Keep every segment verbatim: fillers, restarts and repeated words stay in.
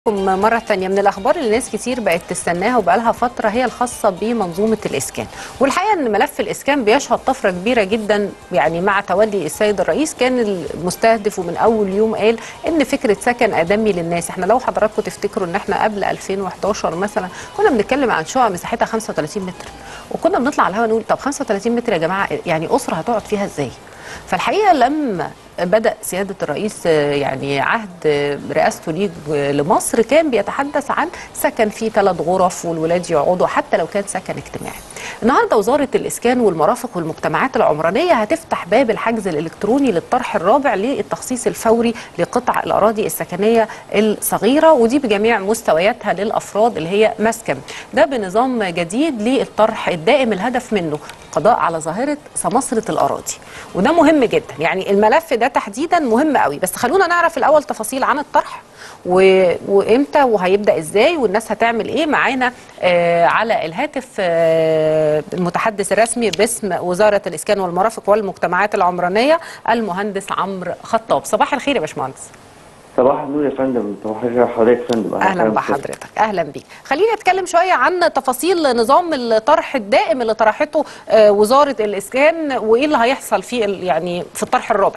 مرة تانية من الأخبار اللي ناس كتير بقت تستناها وبقالها فترة هي الخاصة بمنظومة الإسكان. والحقيقة أن ملف الإسكان بيشهد طفرة كبيرة جدا، يعني مع تولي السيد الرئيس كان المستهدف ومن أول يوم قال أن فكرة سكن آدمي للناس. احنا لو حضراتكم تفتكروا أن احنا قبل ألفين وحداشر مثلا كنا بنتكلم عن شقق مساحتها خمسة وثلاثين متر، وكنا بنطلع على الهواء نقول طب خمسة وثلاثين متر يا جماعة، يعني أسرة هتقعد فيها إزاي؟ فالحقيقة لما بدأ سيادة الرئيس يعني عهد رئاسته ليه لمصر كان بيتحدث عن سكن فيه ثلاث غرف والولاد يقعدوا حتى لو كان سكن اجتماعي. النهارده وزارة الإسكان والمرافق والمجتمعات العمرانية هتفتح باب الحجز الإلكتروني للطرح الرابع للتخصيص الفوري لقطع الأراضي السكنية الصغيرة، ودي بجميع مستوياتها للأفراد اللي هي مسكن. ده بنظام جديد للطرح الدائم الهدف منه قضاء على ظاهرة سماسرة الأراضي، وده مهم جدا. يعني الملف ده تحديدا مهم قوي، بس خلونا نعرف الأول تفاصيل عن الطرح و... وإمتى وهيبدأ إزاي والناس هتعمل إيه. معانا آه على الهاتف آه المتحدث الرسمي باسم وزارة الإسكان والمرافق والمجتمعات العمرانية المهندس عمرو خطاب. صباح الخير يا باشمهندس. صباح النور يا فندم. صباح الخير حضرتك يا فندم. اهلا بحضرتك. اهلا بيك. خلينا نتكلم شويه عن تفاصيل نظام الطرح الدائم اللي طرحته وزاره الاسكان وايه اللي هيحصل فيه يعني في الطرح الرابع.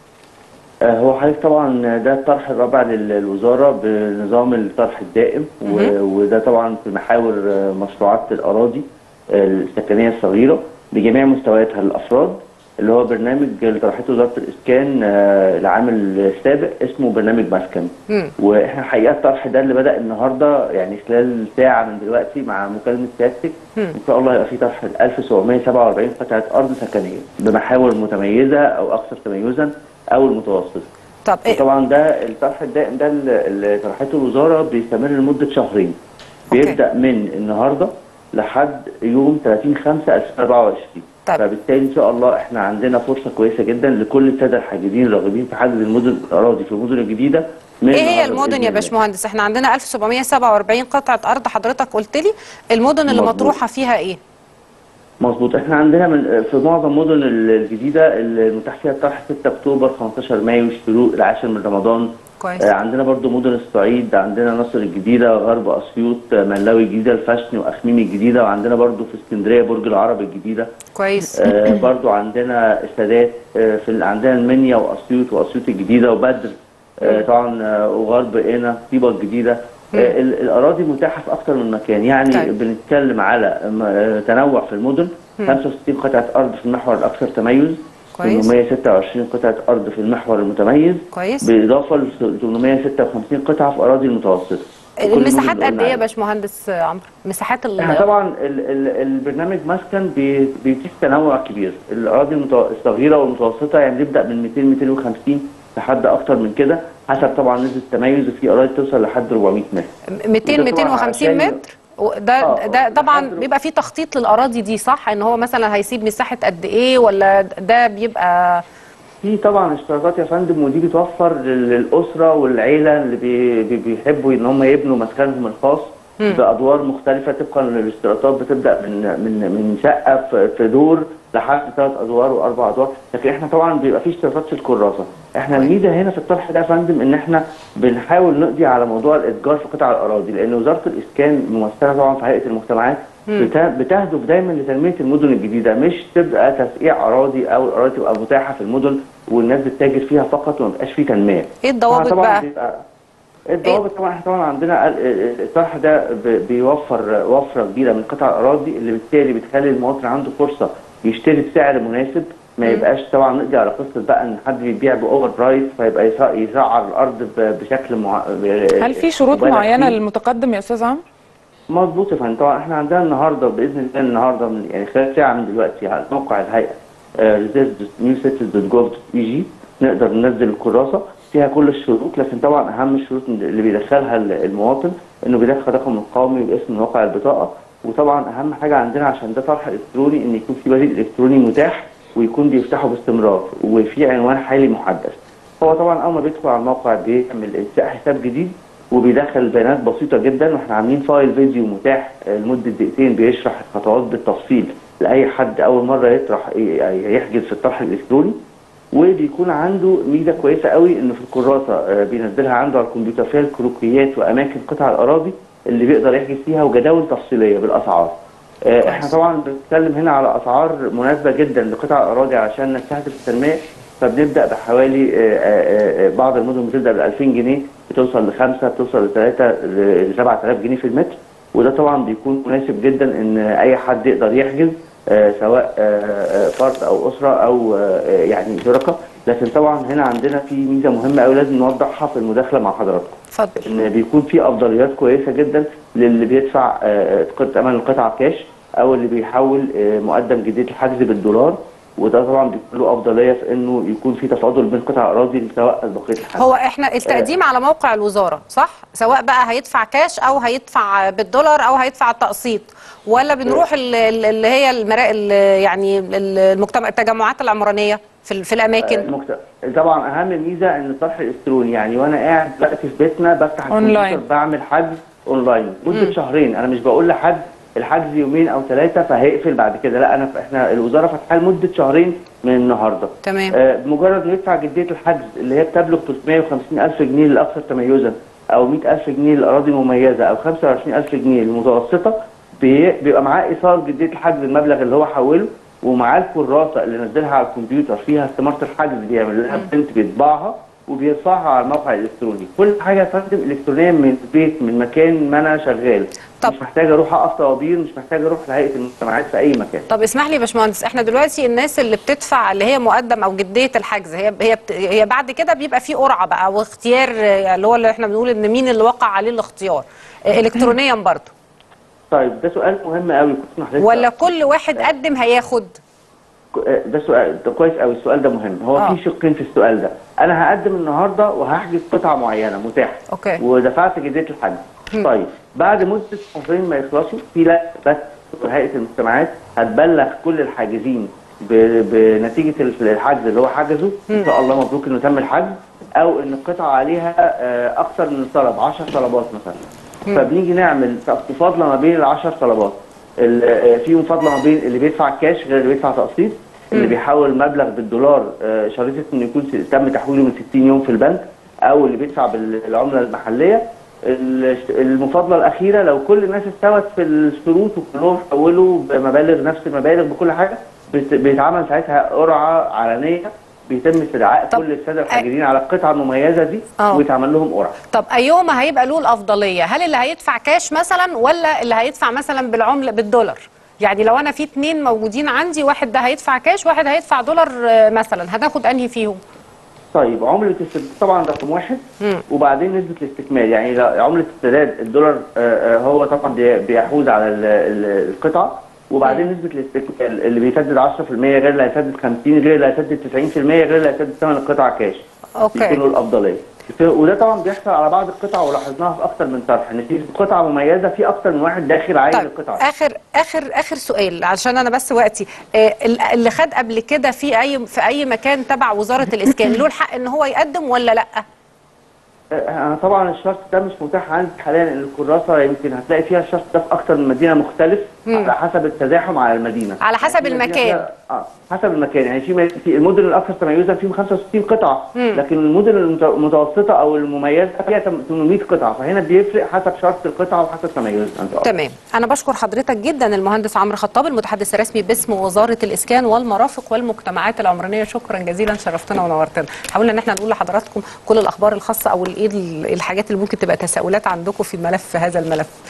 هو حضرتك طبعا ده الطرح الرابع للوزاره بنظام الطرح الدائم، وده طبعا في محاور مشروعات الاراضي السكنيه الصغيره بجميع مستوياتها للافراد، اللي هو برنامج اللي طرحته وزاره الاسكان العام السابق اسمه برنامج مسكن. مم. واحنا حقيقه الطرح ده اللي بدا النهارده يعني خلال ساعه من دلوقتي مع مكالمه سيادتك ان شاء الله هيبقى في طرح ألف وسبعمائة وسبعة وأربعين قطعه ارض سكنيه بمحاور متميزه او اكثر تميزا او المتوسطه. طب إيه؟ طبعا ده الطرح الدائم ده اللي طرحته الوزاره بيستمر لمده شهرين. أوكي. بيبدا من النهارده لحد يوم ثلاثين خمسة ألفين وأربعة وعشرين. طيب. فبالتالي ان شاء الله احنا عندنا فرصه كويسه جدا لكل الساده الحاجزين الراغبين في حجز المدن الاراضي في المدن الجديده. ايه هي المدن يا باشمهندس؟ احنا عندنا ألف وسبعمائة وسبعة وأربعين قطعه ارض، حضرتك قلت لي المدن اللي مظبوط. مطروحه فيها ايه؟ مظبوط. احنا عندنا من في معظم المدن الجديده المتاح فيها الطرح ستة أكتوبر، خمستاشر مايو، الشروق، العاشر من رمضان. كويس. آه عندنا برضو مدن الصعيد، عندنا نصر الجديده، غرب اسيوط، ملاوي الجديده، الفاشن واخميم الجديده، وعندنا برضو في اسكندريه برج العرب الجديده. كويس. آه برضو عندنا السادات، آه في عندنا المنيا واسيوط واسيوط الجديده وبدر، آه طبعا آه وغرب قنا، طيبه الجديده. آه الاراضي متاحه في اكثر من مكان، يعني طيب. بنتكلم على آه تنوع في المدن. خمسة وستين قطعه ارض في المحور الاكثر تميز، ثمانمائة وستة وعشرين قطعه ارض في المحور المتميز، كويس، بالاضافه ل ثمانمائة وستة وخمسين قطعه في اراضي المتوسطه. المساحات قد ايه يا باشمهندس عمرو؟ مساحات ال طبعا ال ال البرنامج مسكن بيتيح تنوع كبير. الاراضي الصغيره والمتوسطه يعني بيبدا من مئتين مئتين وخمسين لحد اكتر من كده حسب طبعا نسبه التميز، وفي اراضي توصل لحد أربعمائة متر. مئتين مئتين وخمسين متر. ده آه ده طبعا بيبقى فيه تخطيط للاراضي دي، صح؟ ان هو مثلا هيسيب مساحه قد ايه، ولا ده بيبقى في طبعا اشتراطات يا فندم، ودي بتوفر للاسره والعيله اللي بي بيحبوا ان هم يبنوا مسكنهم الخاص م. بادوار مختلفه طبقا للاشتراطات، بتبدا من من من شقه في دور لحد ثلاث ادوار واربع ادوار، لكن احنا طبعا بيبقى في اشتراطات في الكراسه. احنا الميزه هنا في الطرح ده يا فندم ان احنا بنحاول نقضي على موضوع الاتجار في قطع الاراضي، لان وزاره الاسكان ممثله طبعا في هيئه المجتمعات بتهدف دايما لتنميه المدن الجديده، مش تبقى تسقيع اراضي او الاراضي تبقى متاحه في المدن والناس بتتاجر فيها فقط وما يبقاش فيه تنميه. ايه الضوابط بقى؟ الضوابط طبعا احنا طبعا عندنا الطرح ده بيوفر وفره كبيره من قطع الاراضي اللي بالتالي بتخلي المواطن عنده فرصه يشتري بسعر مناسب، ما يبقاش طبعا نقضي على قصه بقى ان حد بيبيع باوفر برايس فيبقى يسعر الارض بشكل مع... هل في شروط معينه للمتقدم يا استاذ عمرو؟ مظبوط يا فندم. طبعا احنا عندنا النهارده باذن الله النهارده من يعني خلال ساعه من دلوقتي على موقع الهيئه ريزيرف دوت نيو سيتيز دوت جوف دوت اي جي نقدر ننزل الكراسه فيها كل الشروط، لكن طبعا اهم الشروط اللي بيدخلها المواطن انه بيدخل رقم القومي باسم موقع البطاقه، وطبعا اهم حاجه عندنا عشان ده طرح الكتروني ان يكون في بريد الكتروني متاح ويكون بيفتحه باستمرار وفي عنوان حالي محدث. هو طبعا اول ما بيدخل على الموقع بيعمل انشاء حساب جديد وبيدخل بيانات بسيطه جدا، واحنا عاملين فايل فيديو متاح لمده دقيقتين بيشرح الخطوات بالتفصيل لاي حد اول مره يطرح يحجز في الطرح الالكتروني. وبيكون عنده ميزه كويسه قوي انه في الكراسه بينزلها عنده على الكمبيوتر فيها الكروكيات واماكن قطع الاراضي اللي بيقدر يحجز فيها وجداول تفصيليه بالاسعار. احنا طبعا بنتكلم هنا على اسعار مناسبه جدا لقطع الاراضي عشان نستهدف التنميه، فبنبدا بحوالي بعض المدن بتبدا ب ألفين جنيه، بتوصل لخمسه، بتوصل لثلاثه، ل سبعة آلاف جنيه في المتر، وده طبعا بيكون مناسب جدا ان اي حد يقدر يحجز سواء فرد او اسره او يعني شركاء. لكن طبعا هنا عندنا في ميزه مهمه قوي لازم نوضحها في المداخله مع حضراتكم. اتفضل. ان بيكون في افضليات كويسه جدا للي بيدفع ثمن القطعه كاش او اللي بيحول مقدم جديه الحجز بالدولار، وده طبعا بيكون له افضليه في انه يكون في تفاضل بين قطع اراضي سواء بقيه الحجز. هو احنا التقديم آه على موقع الوزاره صح؟ سواء بقى هيدفع كاش او هيدفع بالدولار او هيدفع التقسيط، ولا بنروح اللي هي المراء يعني المجتمع التجمعات العمرانيه في في الاماكن؟ آه طبعا اهم ميزه ان الطرح الالكتروني، يعني وانا قاعد دلوقتي في بيتنا بفتح الكمبيوتر بعمل حجز اونلاين مده شهرين. انا مش بقول لحد الحجز يومين او ثلاثه فهيقفل بعد كده، لا، انا احنا الوزاره فاتحاه لمده شهرين من النهارده. تمام. آه بمجرد ما يدفع جديه الحجز اللي هي بتبلغ ثلاثمائة وخمسين ألف جنيه للاكثر تميزا، او مئة ألف جنيه للاراضي المميزه، او خمسة وعشرين ألف جنيه للمتوسطه، بيبقى معاه ايصال جديه الحجز المبلغ اللي هو حوله، ومعاه الكراسه اللي نزلها على الكمبيوتر فيها استماره الحجز، بيعمل لها برنت بيطبعها وبيرفعها على الموقع الالكتروني. كل حاجه يا فندم الكترونيا من البيت، من مكان ما انا شغال. طب مش محتاج اروح اقف طوابير، مش محتاج اروح لهيئه المجتمعات في اي مكان. طب اسمح لي يا باشمهندس، احنا دلوقتي الناس اللي بتدفع اللي هي مقدم او جديه الحجز، هي هي بت... هي بعد كده بيبقى في قرعه بقى واختيار، اللي هو اللي احنا بنقول ان مين اللي وقع عليه الاختيار الكترونيا برضه. طيب ده سؤال مهم قوي، ولا كل واحد قدم هياخد؟ ده سؤال ده كويس قوي، السؤال ده مهم. هو آه. في شقين في السؤال ده. انا هقدم النهارده وهحجز قطعه معينه متاحه، اوكي، ودفعت جديه الحجز. طيب بعد مده شهرين ما يخلصوا في لا بس هيئه المجتمعات هتبلغ كل الحاجزين بنتيجه الحجز اللي هو حجزه، ان شاء الله مبروك انه تم الحجز، او ان القطعه عليها اكثر من طلب، عشر طلبات مثلا. فبنيجي نعمل مفاضله ما بين العشر طلبات، في مفاضله ما بين اللي بيدفع كاش غير اللي بيدفع تقسيط، اللي بيحول المبلغ بالدولار شريطه انه يكون تم تحويله من ستين يوم في البنك، او اللي بيدفع بالعمله المحليه. المفاضله الاخيره لو كل الناس استوت في الشروط وكلهم حولوا بمبالغ نفس المبالغ بكل حاجه، بيتعمل ساعتها قرعه علنيه، بيتم استدعاء كل الساده الحاجزين على القطعه المميزه دي أوه. ويتعمل لهم قرعه. طب ايهما هيبقى له الافضليه؟ هل اللي هيدفع كاش مثلا ولا اللي هيدفع مثلا بالعمله بالدولار؟ يعني لو انا في اثنين موجودين عندي، واحد ده هيدفع كاش واحد هيدفع دولار مثلا، هناخد انهي فيهم؟ طيب عمله السداد طبعا رقم واحد، مم. وبعدين نسبه الاستكمال. يعني عمله السداد الدولار هو طبعا بيحوز على القطعه، وبعدين نسبه الاستكمال اللي بيسدد عشرة في المية غير اللي هيسدد خمسين، غير اللي هيسدد تسعين في المية، غير اللي هيسدد ثمن القطعه كاش. اوكي، بيكونوا الافضليه. وده طبعا بيحصل على بعض القطع، ولاحظناها في اكثر من طرح، ان في قطعه مميزه في اكثر من واحد داخل عايز طيب القطعه. اخر اخر اخر سؤال عشان انا بس وقتي، آه اللي خد قبل كده في اي في اي مكان تبع وزاره الاسكان له الحق ان هو يقدم ولا لا؟ انا طبعا الشرط ده مش متاح عندي حاليا، لان الكراسه يمكن هتلاقي فيها الشرط ده في اكثر من مدينه مختلف، مم. على حسب التزاحم على المدينه، على حسب يعني المكان. اه حسب المكان. يعني في في المدن الاكثر تميزا فيهم خمسة وستين قطعه، مم. لكن المدن المتوسطه او المميزه فيها ثمانمائة قطعه، فهنا بيفرق حسب شرط القطعه وحسب تميزها. تمام. انا بشكر حضرتك جدا المهندس عمرو خطاب، المتحدث الرسمي باسم وزاره الاسكان والمرافق والمجتمعات العمرانيه. شكرا جزيلا، شرفتنا ونورتنا. حاولنا ان احنا نقول لحضراتكم كل الاخبار الخاصه او ايه الحاجات اللي ممكن تبقى تساؤلات عندكم في ملف هذا الملف.